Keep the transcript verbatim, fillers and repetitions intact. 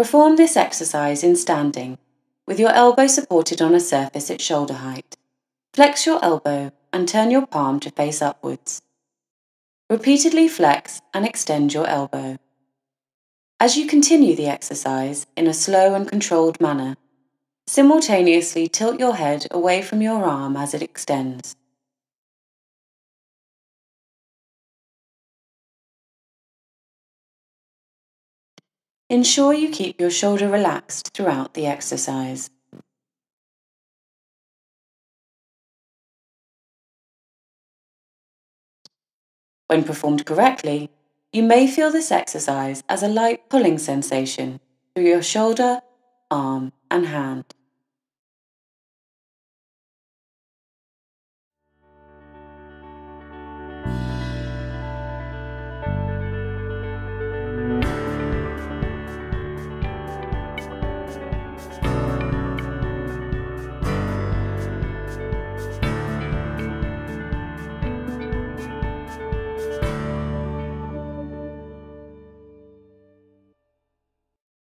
Perform this exercise in standing, with your elbow supported on a surface at shoulder height. Flex your elbow and turn your palm to face upwards. Repeatedly flex and extend your elbow. As you continue the exercise in a slow and controlled manner, simultaneously tilt your head away from your arm as it extends. Ensure you keep your shoulder relaxed throughout the exercise. When performed correctly, you may feel this exercise as a light pulling sensation through your shoulder, arm, and hand.